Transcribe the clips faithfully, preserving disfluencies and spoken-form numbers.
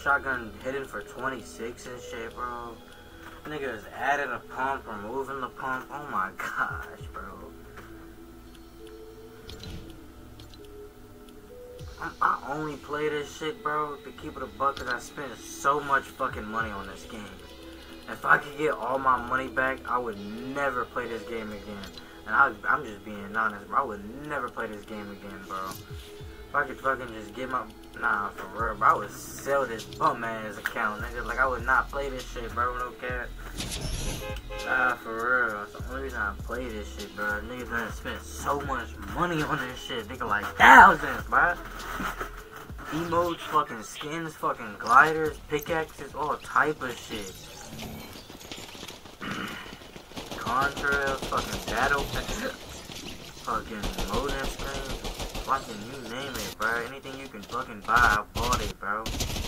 shotgun hitting for twenty-six and shit, bro. Niggas adding a pump, removing the pump. Oh my gosh, bro. I, I only play this shit, bro, to keep it a buck, because I spent so much fucking money on this game. If I could get all my money back, I would never play this game again. And I, I'm just being honest, bro. I would never play this game again, bro. If I could fucking just get my... Nah, for real, bro. I would sell this bum-ass account, nigga. Like, I would not play this shit, bro. No cap. Nah, for real. That's the only reason I play this shit, bro. Niggas done spent so much money on this shit. Nigga, like, thousands, bro. Emotes, fucking skins, fucking gliders, pickaxes, all type of shit. Contrails, fucking battle, fucking modem screens, fucking you name it, bro. Anything you can fucking buy, I bought it, bro.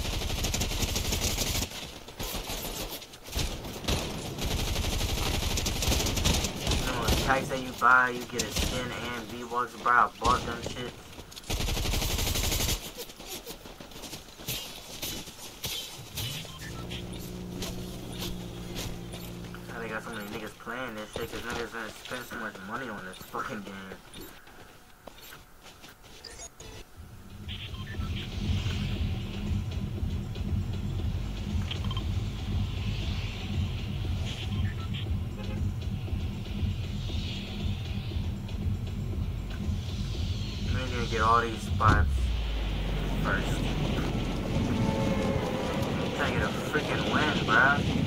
You know, the packs that you buy, you get a skin and V-Bucks, bro. I bought them shit. Got so many niggas playing this shit because niggas gonna spend so much money on this fucking game. I'm gonna get all these spots first. I'm trying to get a freaking win, bruh.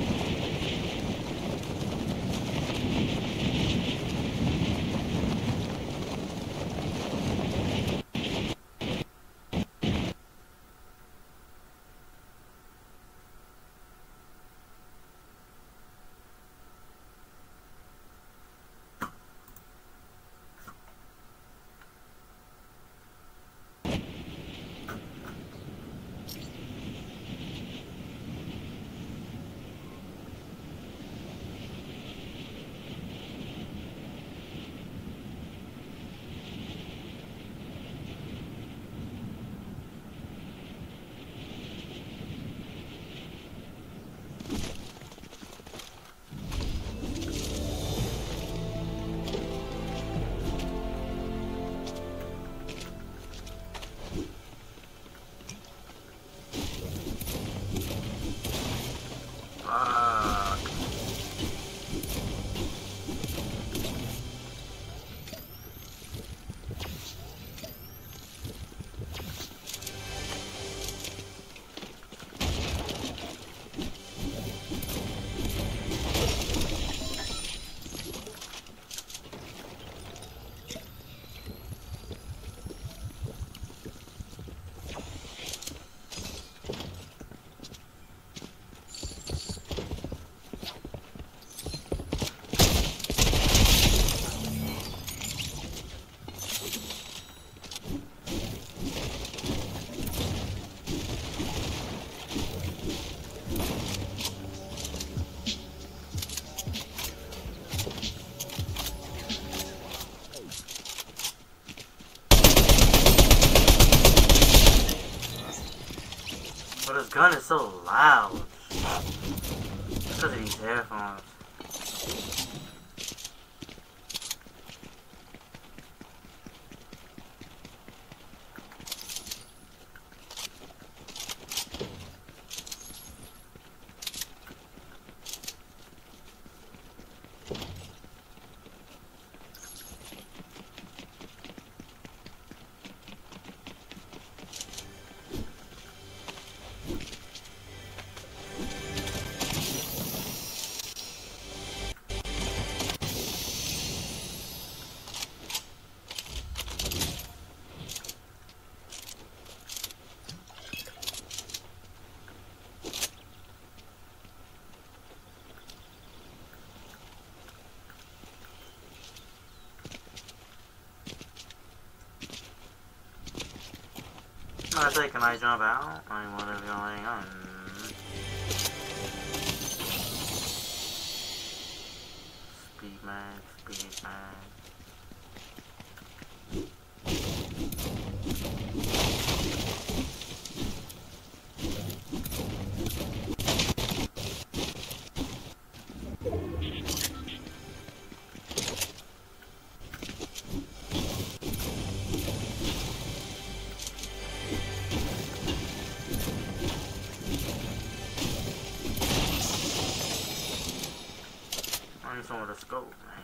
But this gun is so loud. Because of these headphones. I say, can I jump out? I mean, what is going on? Speed man, speed man. need some with a scope, man.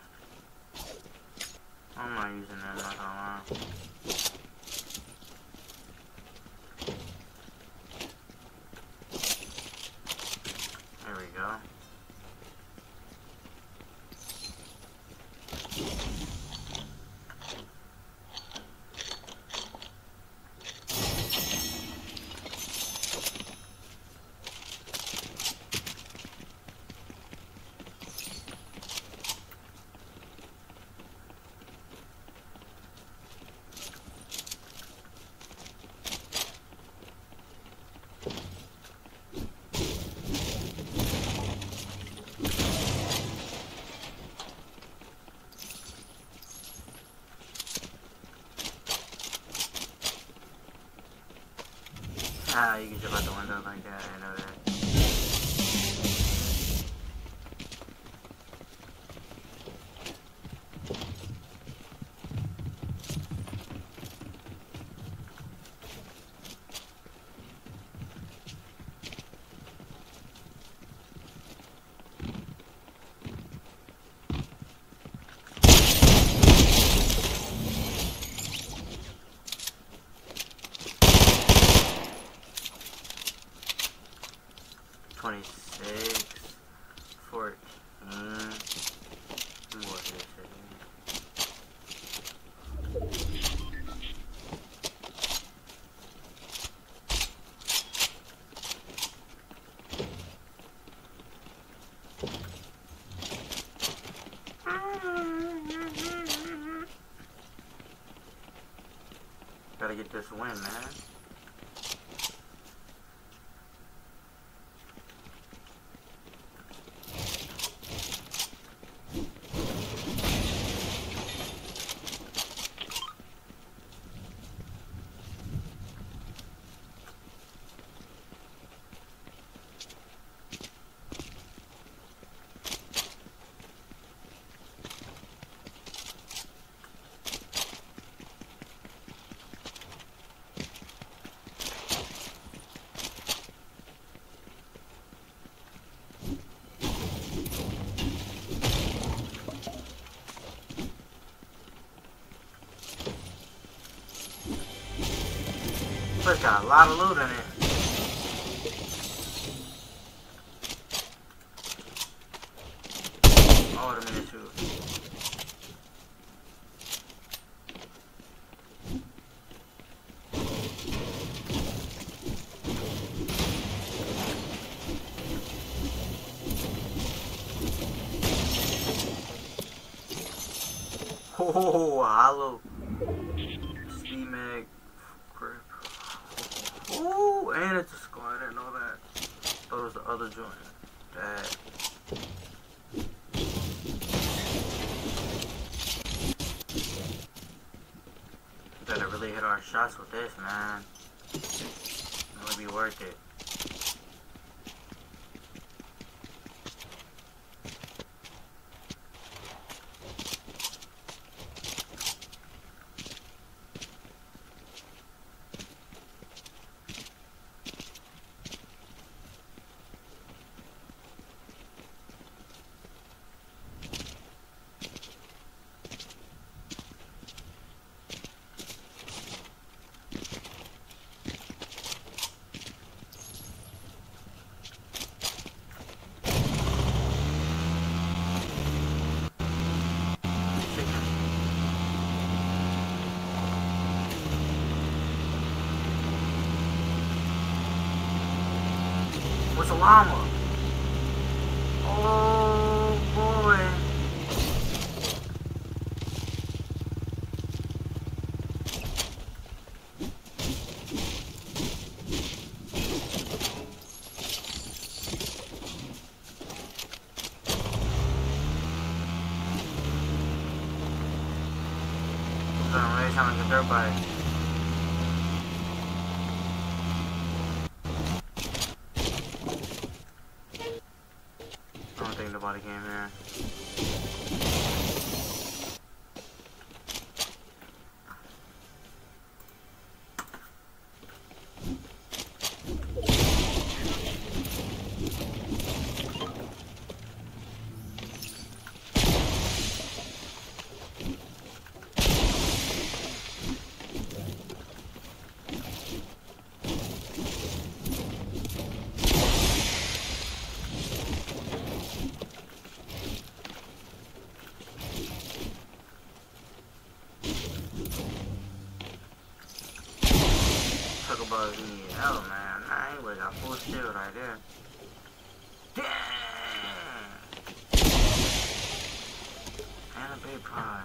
I'm not using that, not gonna lie. There we go. Ah, you can jump out the window like that, I know that. twenty-six, fourteen, what is it? Gotta get this win, man. It's got a lot of loot in it. Oh, the minute too. Oh, hollow. C-Mag grip. Ooh, and it's a squad. I didn't know that. Thought it was the other joint. That. Gotta really hit our shots with this, man. It'll be worth it. What's a llama? Oh boy. I'm really trying to get dirt bike. I don't think nobody came here. Oh, hell, man. Nah, anyway, got full shield right there. Damn! And a big pie.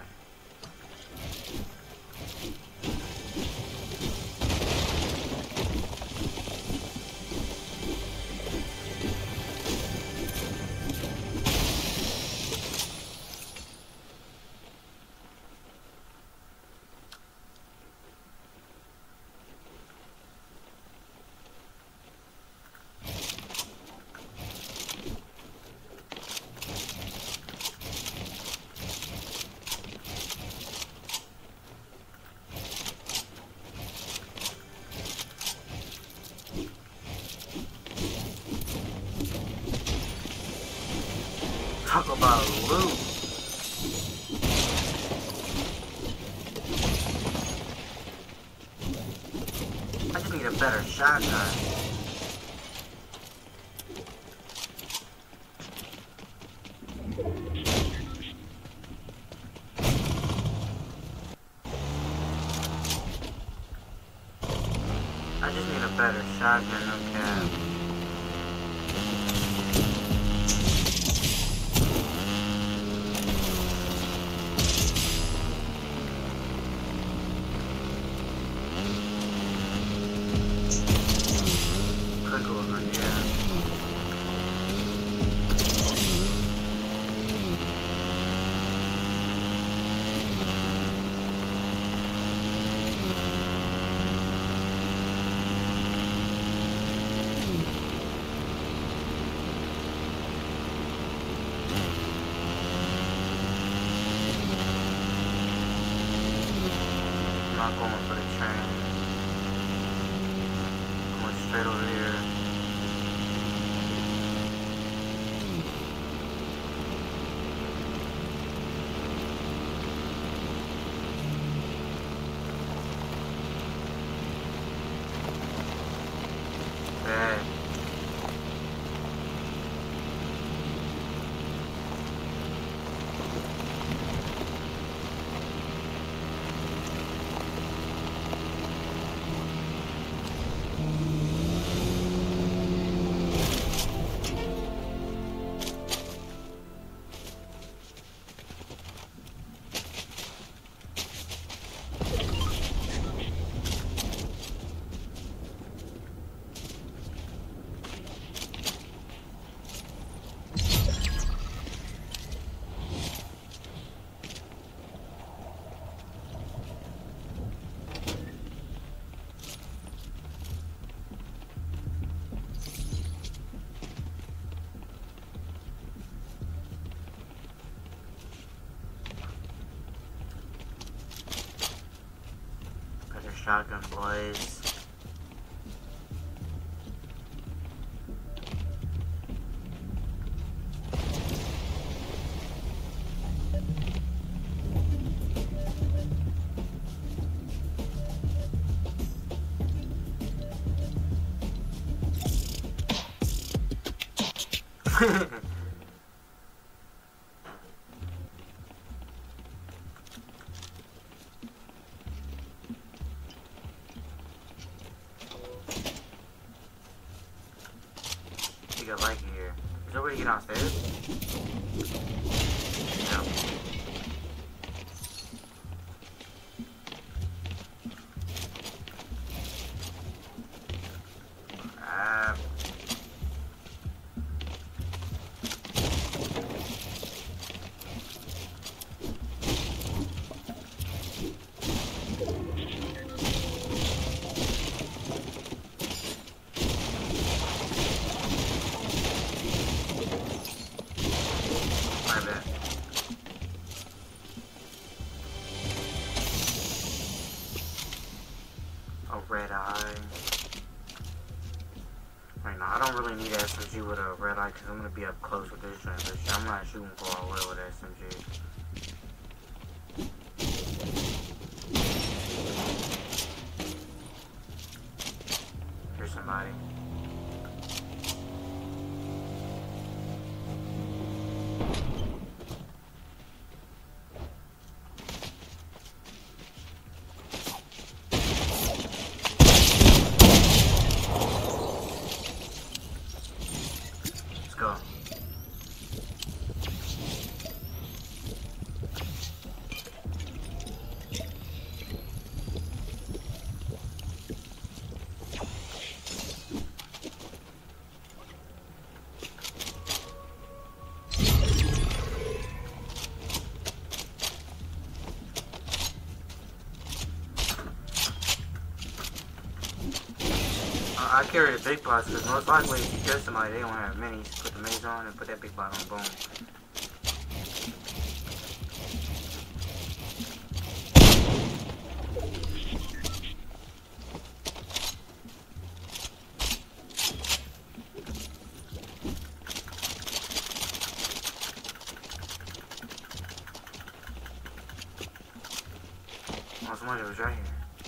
Talk about loot. I just need a better shotgun. I just need a better shotgun, okay. Not going for the train. Going straight over here. Bad. Shotgun, boys. You got like here. Is there a way to get downstairs? No. Ah. A red eye. Right now, I don't really need an S M G with a red eye because I'm going to be up close with this joint. But I'm not shooting far away with S M G. Here's somebody. carry the big pots because most likely if you kill somebody, they don't have minis. Put the minis on and put that big pot on. Boom. Oh, somebody was right here.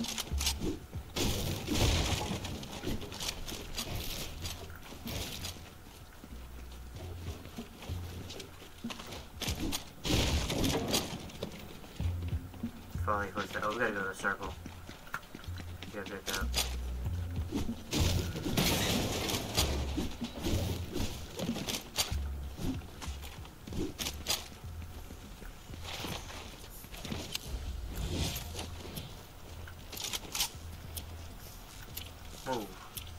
Probably push that. Oh, we gotta go to the circle. We gotta pick up. Move.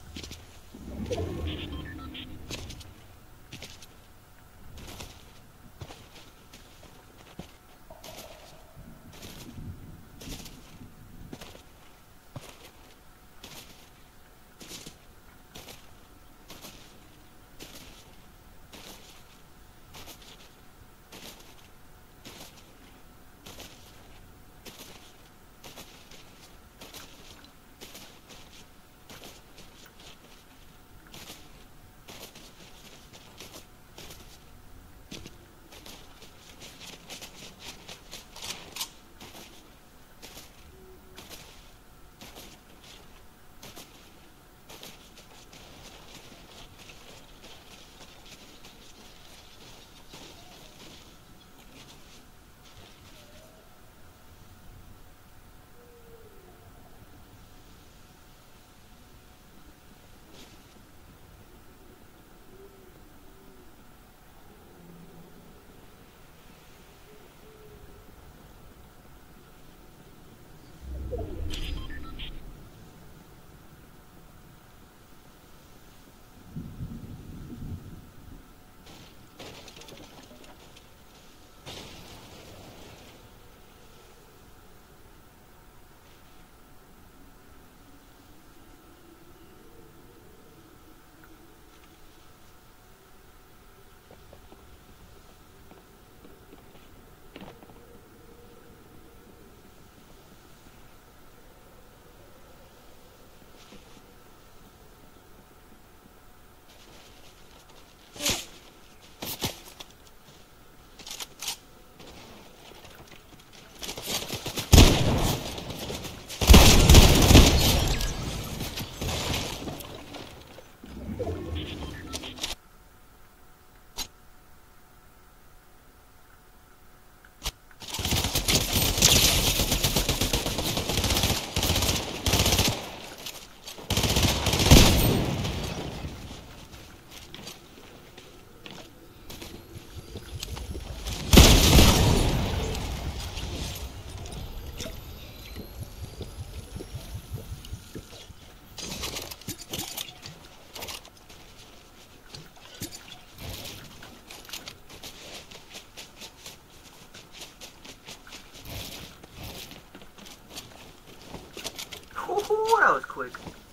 Ooh, that was quick.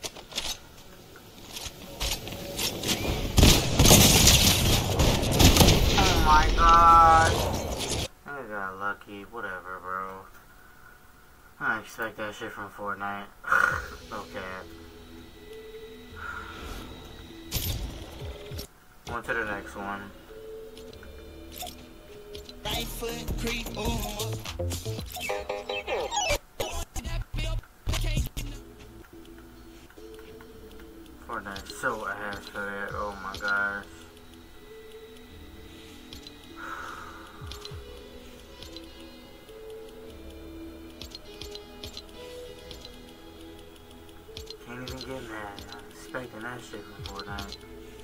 Oh my god. I got lucky. Whatever, bro. I expect that shit from Fortnite. Okay. On to the next one. Right foot creep. Fortnite's so ass for that. Oh my gosh. Can't even get mad. I'm expecting that shit from Fortnite.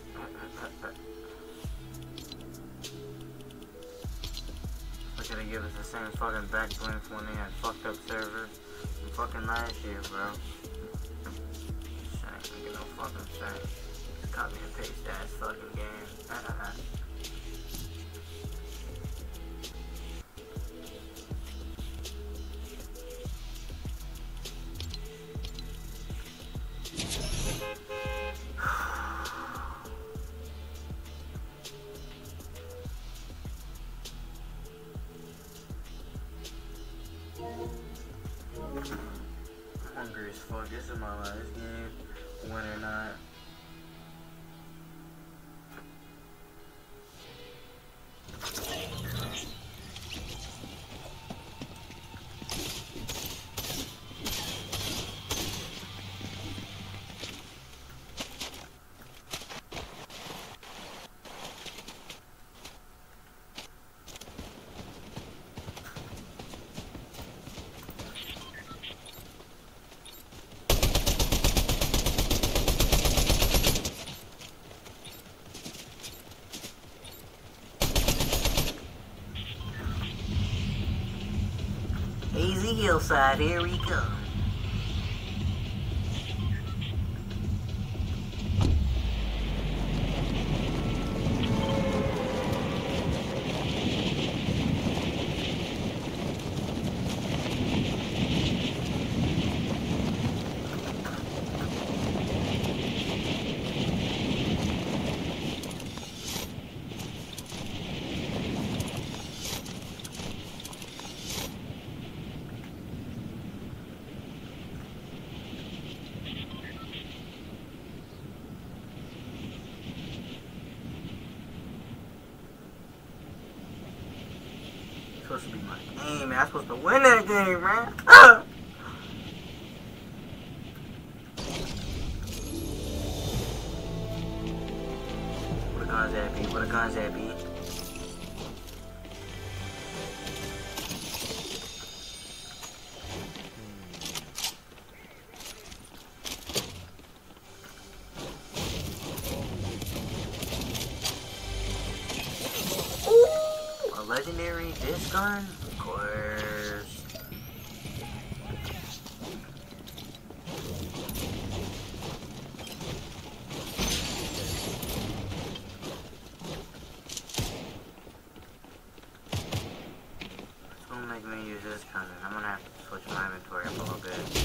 They're gonna give us the same fucking backlinks when they had fucked up servers from fucking last year, bro. Shit ain't gonna get no fucking sense. Just copy and paste that fucking game. my last game, win or not. Easy hillside, here we come. Supposed to be my game, man. I'm supposed to win that game, man. Ah! Where the guns at, B? Where the guns at, B? Legendary disc gun? Of course. It's gonna make me use this gun. I'm gonna have to switch my inventory up a little bit.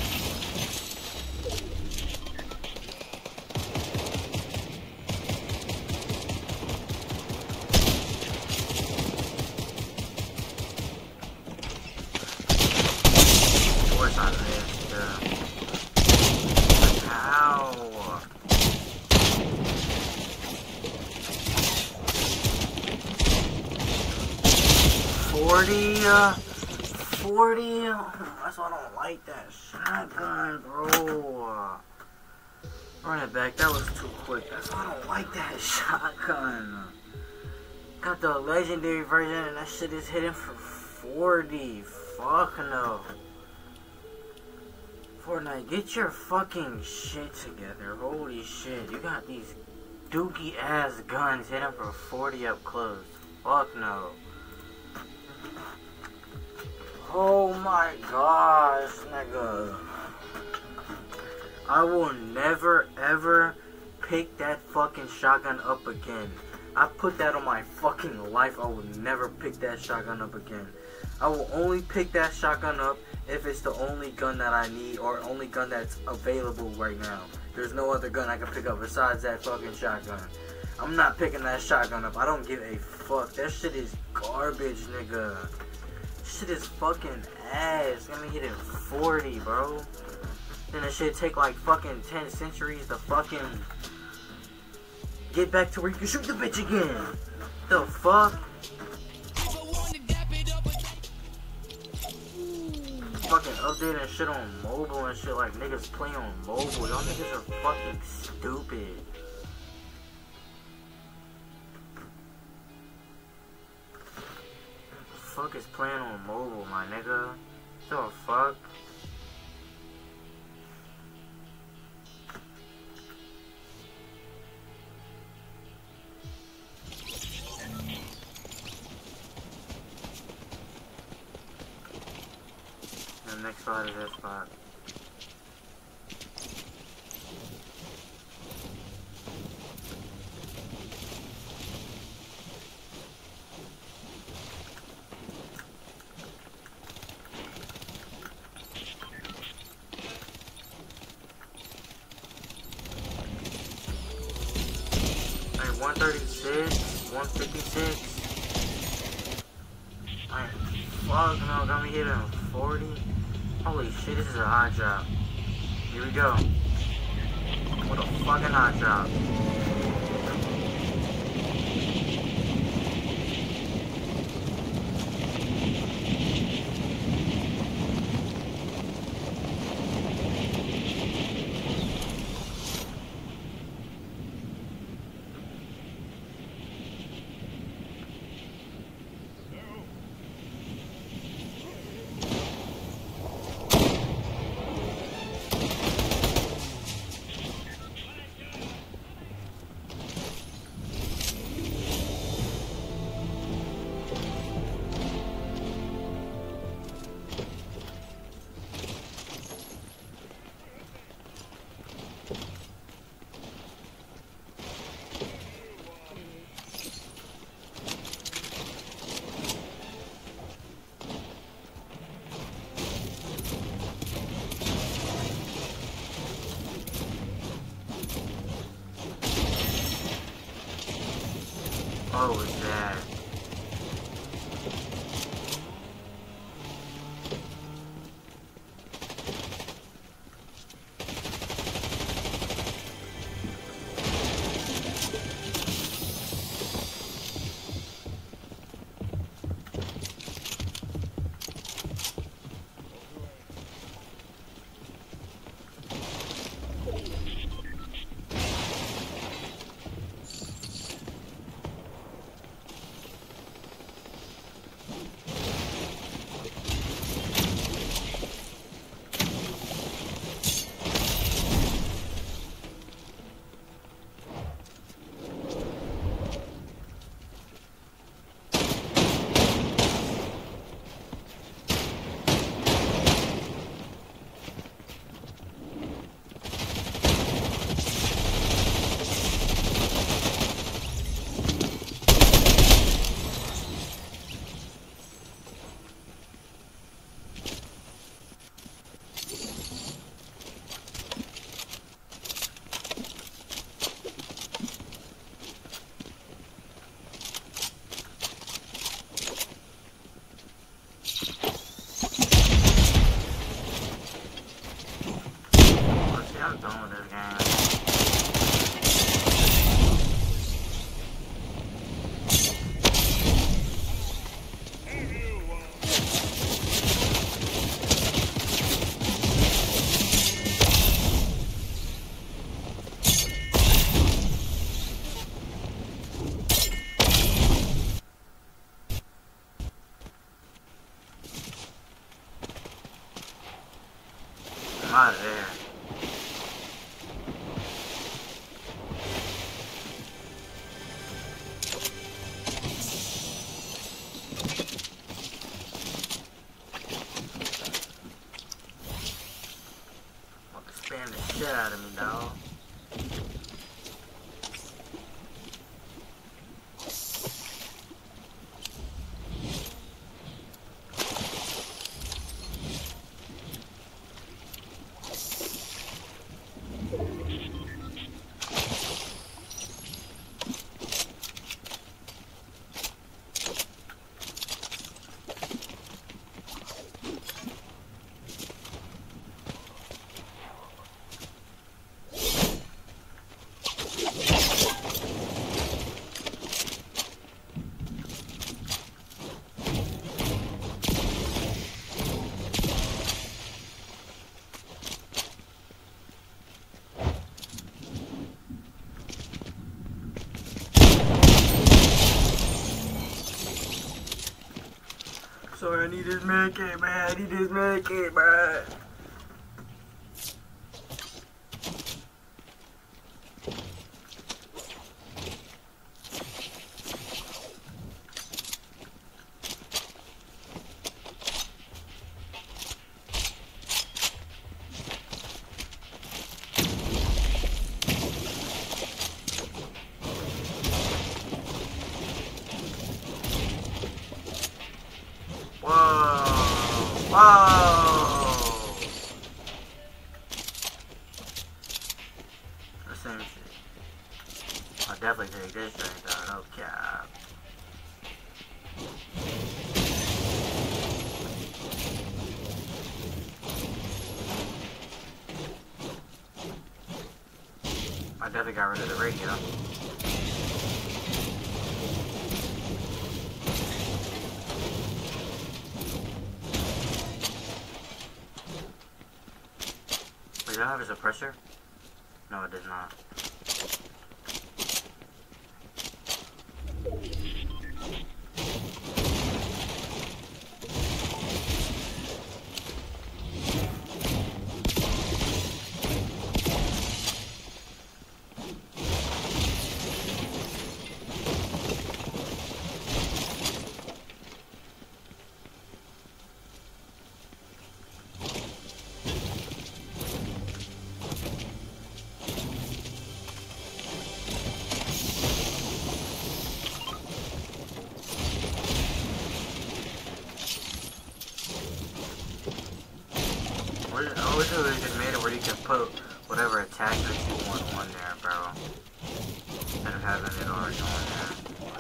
forty, uh, forty, that's why I don't like that shotgun, bro. Run it back, that was too quick. That's why I don't like that shotgun. Got the legendary version and that shit is hitting for forty. Fuck no. Fortnite, get your fucking shit together. Holy shit, you got these dookie ass guns hitting for forty up close. Fuck no. Oh my gosh, nigga. I will never ever pick that fucking shotgun up again. I put that on my fucking life. I will never pick that shotgun up again. I will only pick that shotgun up if it's the only gun that I need or only gun that's available right now. There's no other gun I can pick up besides that fucking shotgun. I'm not picking that shotgun up. I don't give a fuck. That shit is garbage, nigga. Shit is fucking ass. Let me hit it forty, bro. Then that shit take like fucking ten centuries to fucking get back to where you can shoot the bitch again. The fuck? Fucking updating shit on mobile and shit like niggas play on mobile. Y'all niggas are fucking stupid. Fuck is playing on mobile, my nigga? The fuck? The next spot is that spot. one thirty-six, one fifty-six. Alright, fuck no, got me hitting forty. Holy shit, this is a hot drop. Here we go. What a fucking hot drop. What was that? I'm done with this game. I'm out of there. Spam the shit out of me, dog. Sorry, I need this medkit, man. I need this medkit, man. Whoa! The same shit. I'll definitely take this drink though, no cap. definitely got rid of the radio. Does it have a suppressor? No, it does not. I wish it just made it where you can put whatever attachment you want on there, bro. Instead of having it already on there.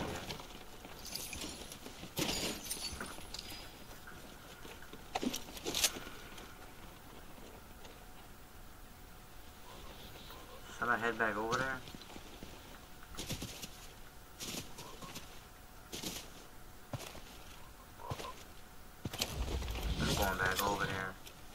Should I head back over there? I'm going back over there.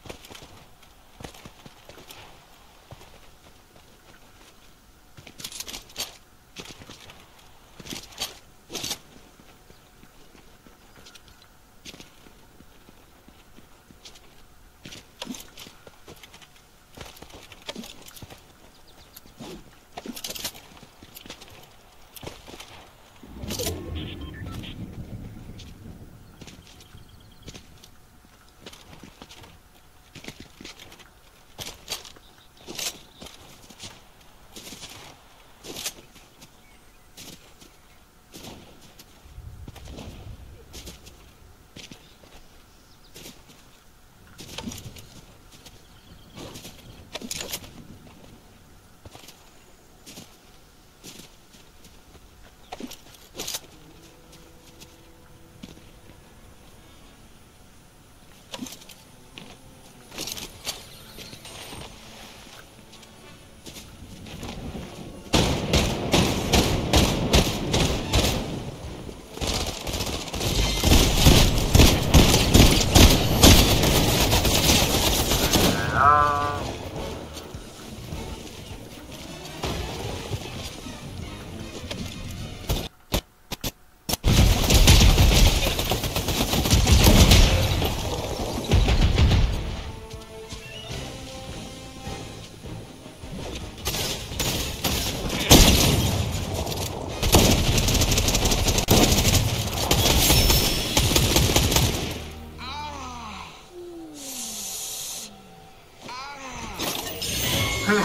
Come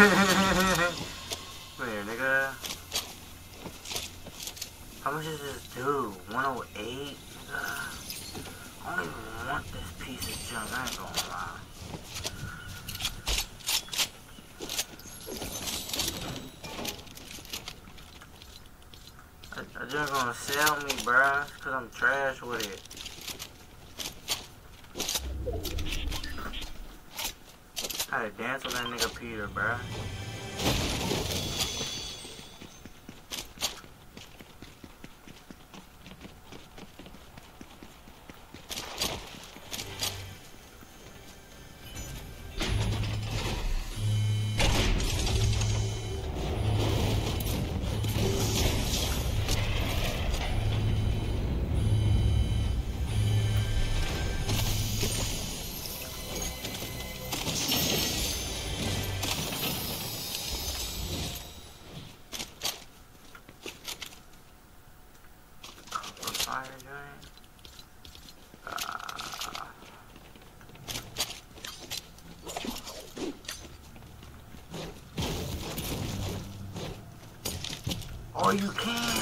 here, nigga. How much does this do? one oh eight? I don't even want this piece of junk, I ain't gonna lie. That junk gonna sell me, bruh, cause I'm trash with it. I had to dance with that nigga Peter, bruh. Oh, you can!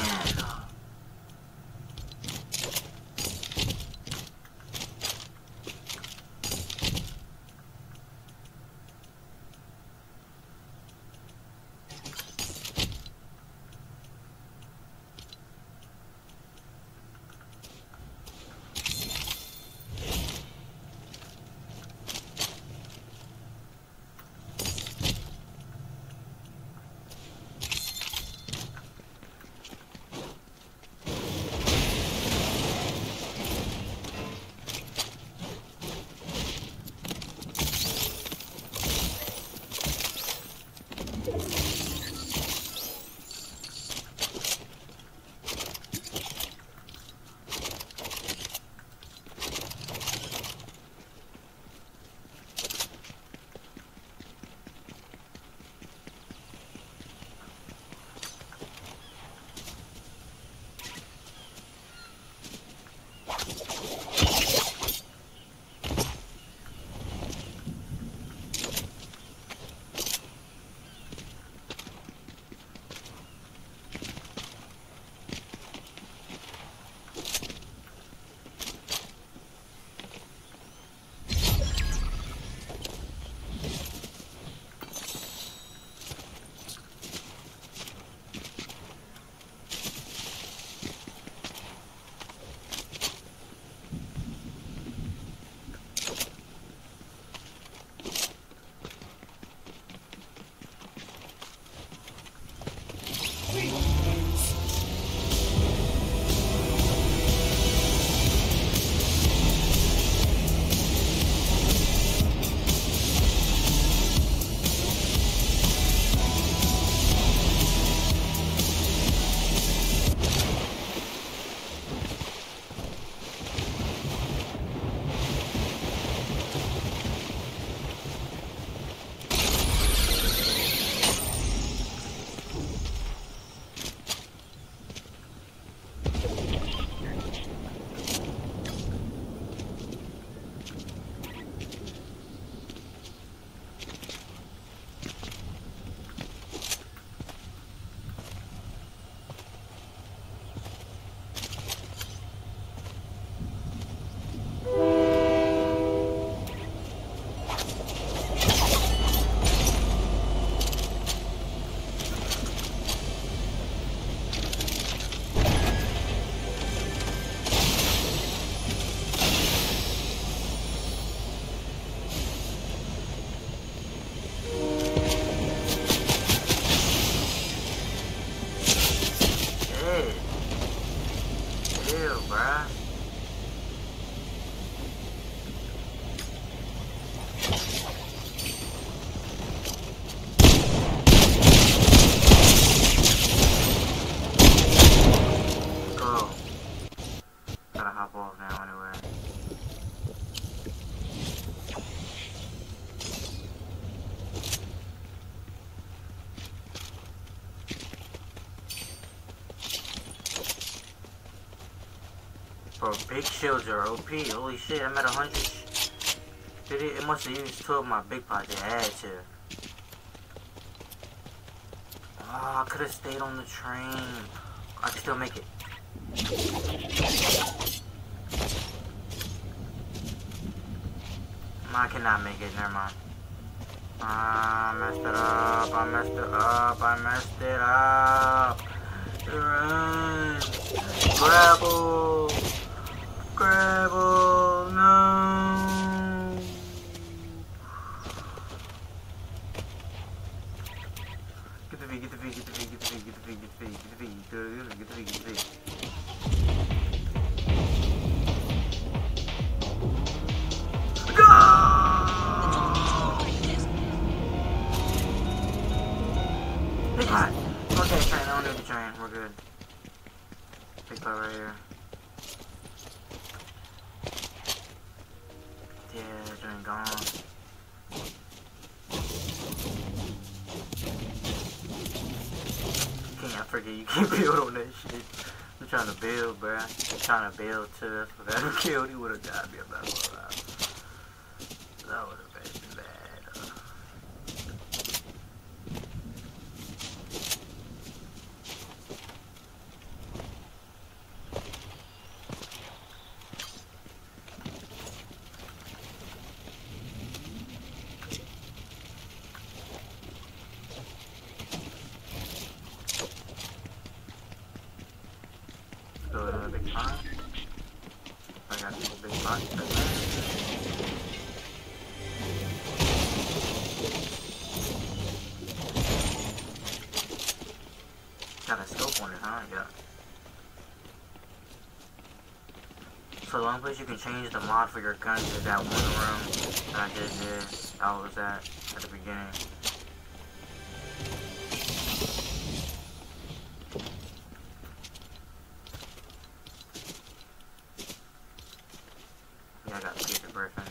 build, bruh. Go. Gotta hop off now anyway. Bro, big shields are O P. Holy shit, I'm at one hundred. Did it? It must have used two of my big pots. It had to. Oh, I could have stayed on the train. I could still make it. I cannot make it. Never mind. I messed it up. I messed it up. I messed it up. Run. Grapple. Grapple. No. Get the V, get the V, get the V, get the V, get the V, get the V, get the V, get the V, get the V, get the V. Go! Big pot! Okay, train, I don't need the train, we're good. Big pot right here. Yeah, train gone. Can't forget you can't build on that shit. I'm trying to build, bruh. I'm trying to build too. That's what that would killed. He would have got me if that was allowed. That would have been bad. Go to the big pot. I got this big pot. Got a scope on it, huh? Yeah. So the only place you can change the mod for your guns is that one room that I just did. That was at at the beginning. Yeah, I got to get the griffins.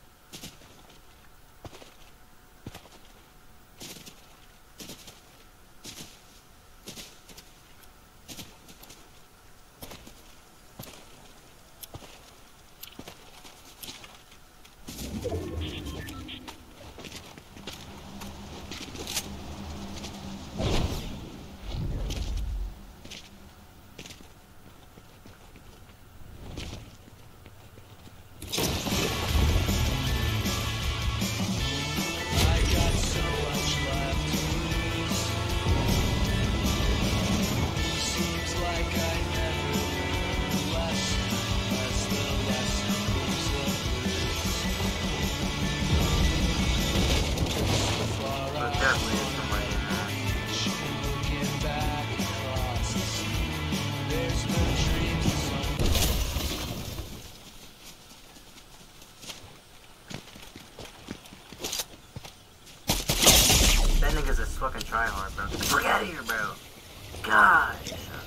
Niggas is fucking try hard, bro. Get the fuck out of here, bro. God.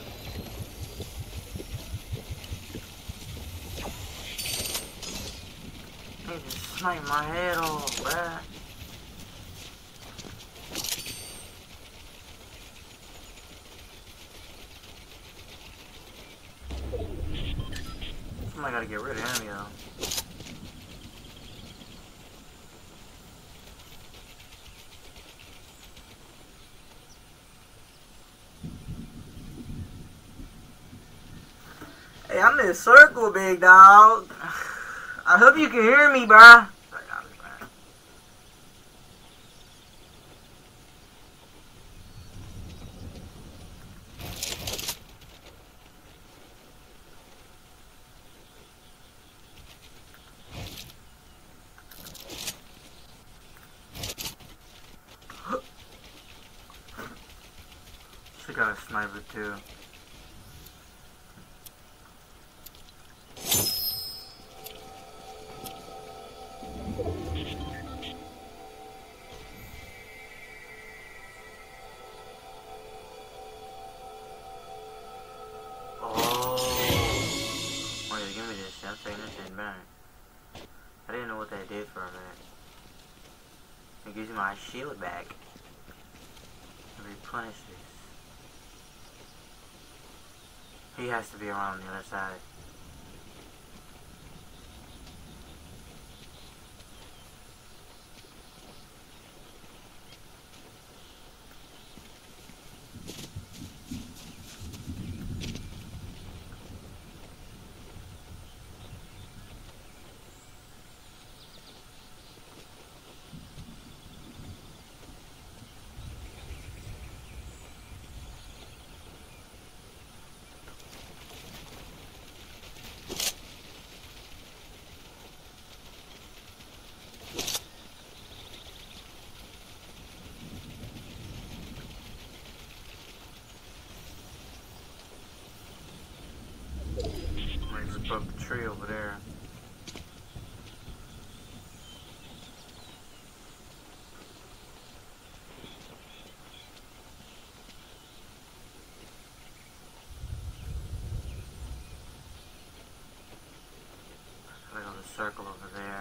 They just sniped my head off, bruh. Somebody gotta get rid of him, yo. Hey, I'm in a circle, big dog. I hope you can hear me, bruh. She got a sniper too. taking this shit back. I didn't know what that did for a minute. It gives me my shield back. Replenish this. He has to be around the other side. Broke the tree over there. I got a circle over there.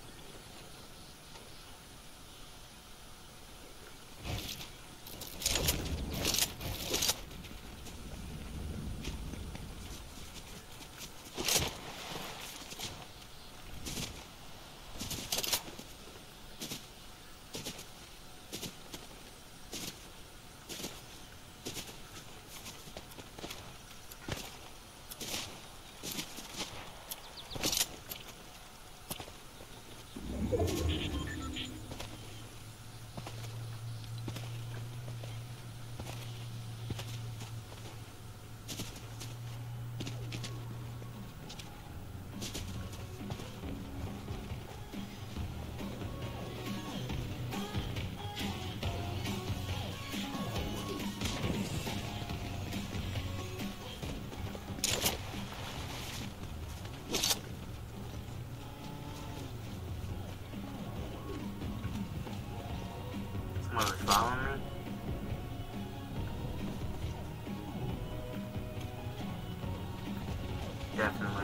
Someone was following me? Definitely.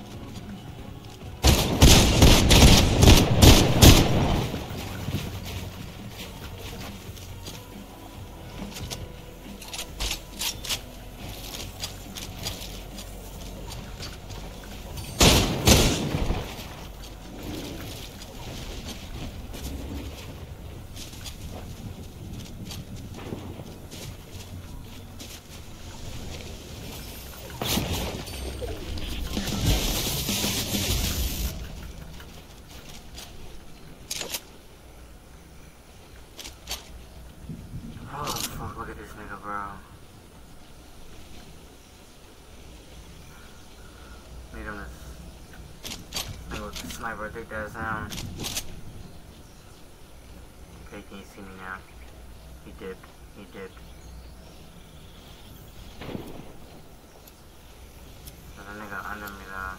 Sniper, take that down. Okay, can you see me now? He dipped. He dipped. There's a nigga under me though.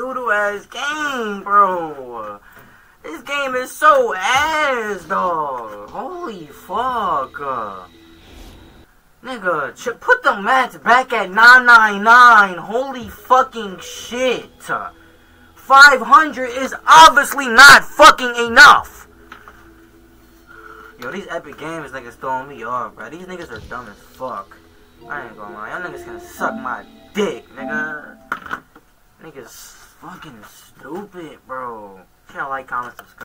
doo-doo ass game, bro. This game is so ass, dog. Holy fuck. Uh, nigga, ch put the mats back at nine ninety-nine. Holy fucking shit. five hundred is obviously not fucking enough. Yo, these Epic Games niggas throwing me off, bro. These niggas are dumb as fuck. I ain't gonna lie. Y'all niggas can suck my dick, nigga. Niggas fucking stupid, bro. Can't like, comment, subscribe.